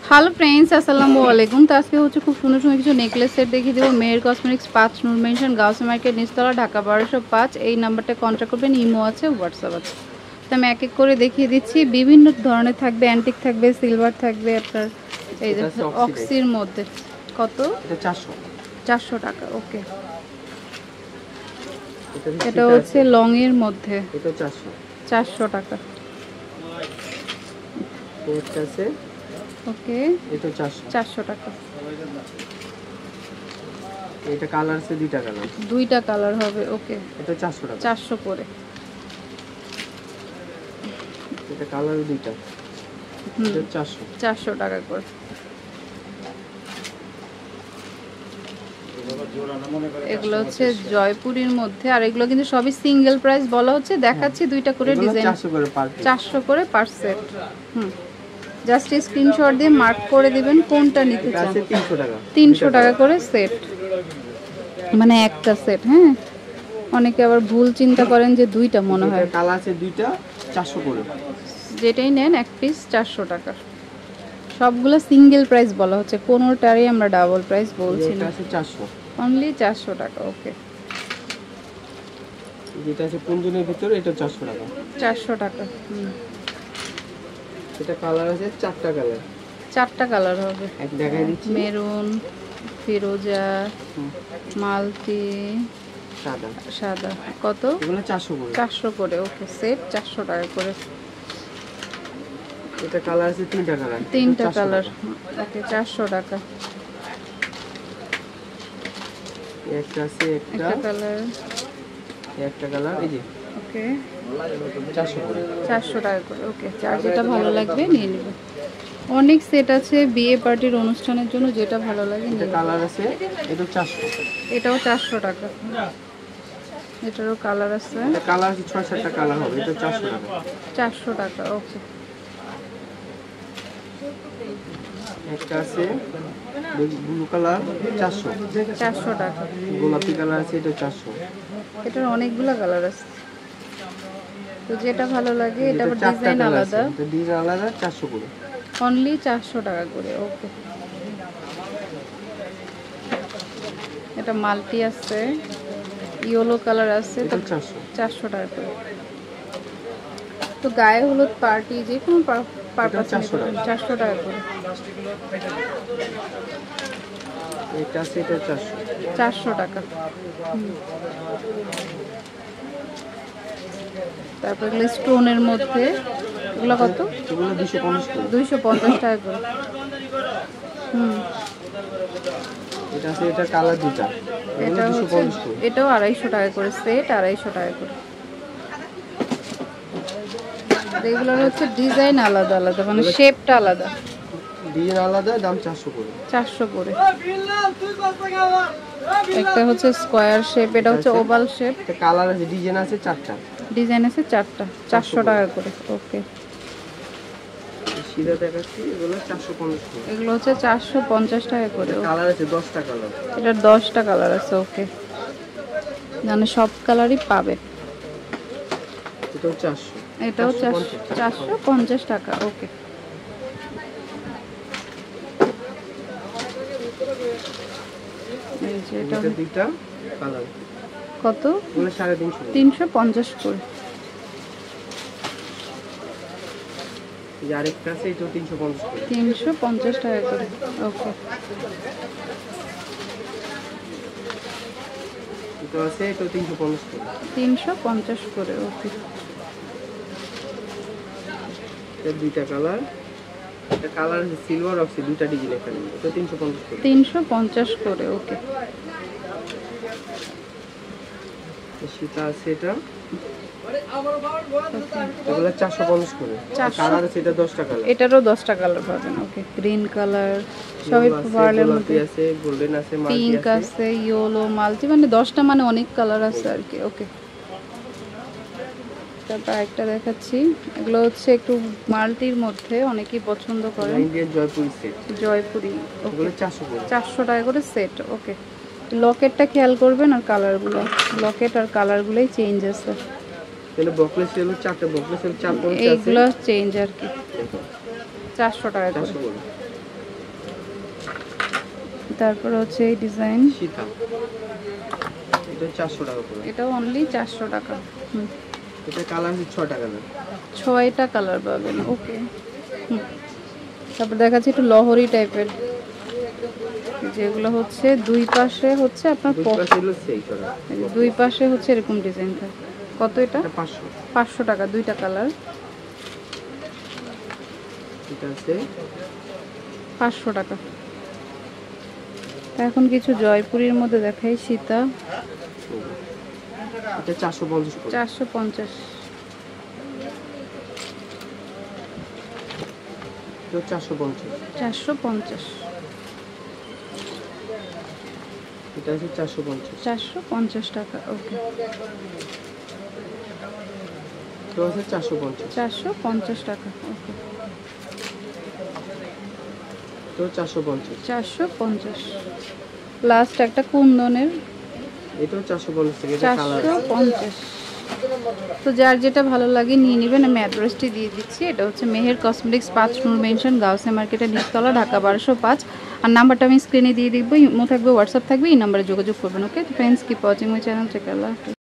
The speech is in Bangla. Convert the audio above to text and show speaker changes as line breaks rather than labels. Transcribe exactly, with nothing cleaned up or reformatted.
হ্যালো ফ্রেন্ডস, আসসালামু আলাইকুম। তো আজকে হচ্ছে খুব সুন্দর সুন্দর কিছু নেকলেস সেট দেখিয়ে দেবো। মেহের কসমেটিক্স, পাঁচ নূর মেনশন, গাউসিয়া মার্কেট, নিচতলা, ঢাকা বারোশো পাঁচ। এই নাম্বারটা কন্ট্যাক্ট করবেন। ইমো আছে, হোয়াটসঅ্যাপ আছে। তো আমি এক এক করে দেখিয়ে দিচ্ছি। বিভিন্ন ধরনের থাকবে, অ্যান্টিক থাকবে, সিলভার থাকবে, আপনার এই যে অক্সির মধ্যে। কত?
চারশো
চারশো টাকা। ওকে, এটা হচ্ছে লং এর মধ্যে,
এটা চারশো
চারশো টাকা।
এটা আছে
ওকে,
এটা চারশো
চারশো টাকা।
এটা কালার আছে দুইটা কালার,
দুইটা কালার হবে। ওকে,
এটা চারশো টাকা,
চারশো করে।
এটা কালার দুইটা, এটা চারশো,
চারশো টাকা করে। এগুলো হচ্ছে জয়পুরীর মধ্যে, আর এগুলো কিন্তু সবই সিঙ্গেল প্রাইস বলা হচ্ছে। দেখাচ্ছি দুইটা করে ডিজাইন,
চারশো করে পার পিস,
চারশো করে পার সেট। হুম, জাস্ট স্ক্রিনশট দিয়ে মার্ক করে দিবেন কোনটা নিতে চান।
তিনশো টাকা,
তিনশো টাকা করে সেট, মানে একটা সেট। হ্যাঁ, অনেকে আবার ভুল চিন্তা করেন যে দুইটা মনে হয়।
কালার আছে দুইটা, চারশো করে।
যেটাই নেন এক পিস চারশো টাকা। সবগুলো সিঙ্গেল প্রাইস বলা হচ্ছে, কোনোটারই আমরা ডাবল প্রাইস বলছি না।
চারশো,
অনলি চারশো টাকা। ওকে,
যেটা আছে কুঞ্জনের ভিতরে, এটা চারশো টাকা,
চারশো টাকা। হুম,
এটা কালার আছে চারটা কালার,
চারটা কালার হবে।
এক দেখাই দিচ্ছি,
মেরুন, ফিরোজা, মালতি,
সাদা।
সাদা। কত?
এগুলো চারশো করে,
চারশো করে। ওকে, সেট চারশো টাকা করে।
এটা কালার আছে তিনটা কালার,
তিনটা কালার। ওকে, চারশো টাকা।
একটা আছে একটা
একটা কালার,
একটা কালার, এই যে।
ওকে,
চারশো করে,
চারশো টাকা করে। ওকে, যার যেটা ভালো লাগবে নিয়ে নেবে। অনেক সেট আছে বিয়ে পার্টির অনুষ্ঠানের জন্য, যেটা ভালো লাগে
এটা
নিয়ে।
কালার আছে, এটা চারশো,
এটাও চারশো টাকা। এটারও কালার আছে,
এটা কালার আছে ছয় সাতটা কালার হবে, এটা চারশো টাকা,
চারশো টাকা। ওকে,
একটা আছে ব্লু কালার, চারশো,
চারশো টাকা।
গোলাপি কালার আছে, এটা চারশো।
এটার অনেকগুলো কালার আছে, তো যেটা ভালো লাগে। এটা আবার
চারটা
ডিজাইন
কালার
আলাদা,
আছে, এটা ডিজাইন আলাদা, চারশো করে,
অনলি চারশো টাকা করে। ওকে, এটা মাল্টি আছে, ইয়েলো কালার আছে,
এটা চারশো,
চারশো টাকা করে। তো গায়ে হলুদ পার্টি যে কোনো পারপাস
চারশো টাকা,
চারশো টাকা করে।
এটা আছে, এটা চারশো,
চারশো টাকা। তারপর এগুলো স্টোনের মধ্যে, এগুলো কত?
এগুলো দুশো পঞ্চাশ করে,
দুইশো পঞ্চাশ টাকা করে। হুম,
এটা আছে, এটা কালার দুটা,
এটা
দুশো
হচ্ছে,
পঞ্চাশ করে,
এটাও আড়াইশো টাকা করে সেট, আড়াইশো টাকা করে। এগুলোর হচ্ছে ডিজাইন আলাদা আলাদা, মানে শেপটা আলাদা,
ডিজাইন আলাদা, দাম চারশো করে,
চারশো করে। একটা হচ্ছে স্কোয়ার শেপ, এটা হচ্ছে ওভাল শেপ।
এটা কালার আছে, ডিজাইন আছে চারটা,
ডিজাইন আছে চারটা, চারশো টাকা করে। ওকে,
সিধা দেখাচ্ছি, এগুলো চারশো পঞ্চাশ করে,
এগুলো হচ্ছে চারশো পঞ্চাশ টাকা করে।
কালার আছে দশটা কালার,
এটার দশটা কালার আছে। ওকে, মানে সব কালারই পাবে।
এটাও চারশো,
এটাও চারশো, চারশো পঞ্চাশ টাকা। ওকে, এই যে এটা
এটা দুইটা কালার,
কত?
এগুলো সাড়ে তিনশো,
তিনশো পঞ্চাশ করে।
এই আরেকটা আছে, এটাও তিনশো পঞ্চাশ করে,
তিনশো পঞ্চাশ টাকা করে। ওকে,
এটা আছে, এটাও তিনশো পঞ্চাশ করে,
তিনশো পঞ্চাশ করে। ওকে,
এটা দুইটা কালার, এটা কালার আছে সিলভার অক্সি, দুইটা ডিজাইন এখানে, এটা তিনশো পঞ্চাশ করে,
তিনশো পঞ্চাশ করে। ওকে,
সেটা আছে, এটা এগুলো চারশো পঞ্চাশ করে, কালার আছে, এটা দশটা কালার,
এটারও দশটা কালার পাবেন। ওকে, গ্রিন কালার, সবই পার্লের মধ্যে
আছে, গোল্ডেন আছে,
পিঙ্ক আছে, ইয়েলো, মাল্টি, মানে দশটা, মানে অনেক কালার আছে আর কি। ওকে, তারপর একটা দেখাচ্ছি। এগুলো হচ্ছে একটু মাল্টির মধ্যে, অনেকেই পছন্দ করে।
Indian Jaipuri set,
Jaipuri.
ওগুলো চারশো করে,
চারশো টাকা করে সেট। ওকে, লকেটটা খেয়াল করবেন, আর কালারগুলো, লকেট আর কালারগুলোই চেঞ্জ আছে।
তাহলে বকলেস হলো চারটা, বকলেস হলো চার পঞ্চাশ,
এইগুলো চেঞ্জ আর কি। চারশো টাকা করে।
চারশো করে।
তারপর হচ্ছে এই ডিজাইন,
সীতা, এটা চারশো টাকা করে।
এটাও অনলি চারশো টাকা। হুম,
এটা কালার হচ্ছে ছয়টা কালার।
ছয়টা কালার পাবেন, ওকে। হুম, তারপর দেখাচ্ছি একটু লহরি টাইপের, যেগুলো হচ্ছে দুই পাশে হচ্ছে আপনার
দুই
প-
পাশে হলো সেই করা।
এই যে দুই পাশে হচ্ছে এরকম ডিজাইন থাকে। কত এটা?
এটা পাঁচশো।
পাঁচশো টাকা, দুইটা কালার
এটা আছে
পাঁচশো টাকা। এখন কিছু জয়পুরীর মধ্যে দেখাই, সীতা,
এটা চারশো পঞ্চাশ করে।
চারশো পঞ্চাশ।
এটা চারশো পঞ্চাশ।
চারশো পঞ্চাশ,
এটা আছে চারশো পঞ্চাশ।
চারশো পঞ্চাশ টাকা, ওকে।
এটা আছে চারশো পঞ্চাশ।
চারশো পঞ্চাশ টাকা, ওকে।
এটা চারশো পঞ্চাশ।
চারশো পঞ্চাশ। লাস্ট একটা কুন্দনের,
এটাও চারশো পঞ্চাশ থেকে। এটা কালার
চারশো পঞ্চাশ। তো যার যেটা ভালো লাগে নিয়ে নেবেন। আমি অ্যাড্রেসটি দিয়ে দিচ্ছি, এটা হচ্ছে মেহের কসমেটিক্স, পাঁচ নূর মেনশন, গাউসিয়া মার্কেটের নিচতলা, ঢাকা বারোশো পাঁচ। আর নাম্বারটা আমি স্ক্রিনে দিয়ে দেখবো, ইমো থাকবে, হোয়াটসঅ্যাপ থাকবে, এই নাম্বারে যোগাযোগ করবেন, okay. Friends, keep watching my channel, চেক আল্লাহ।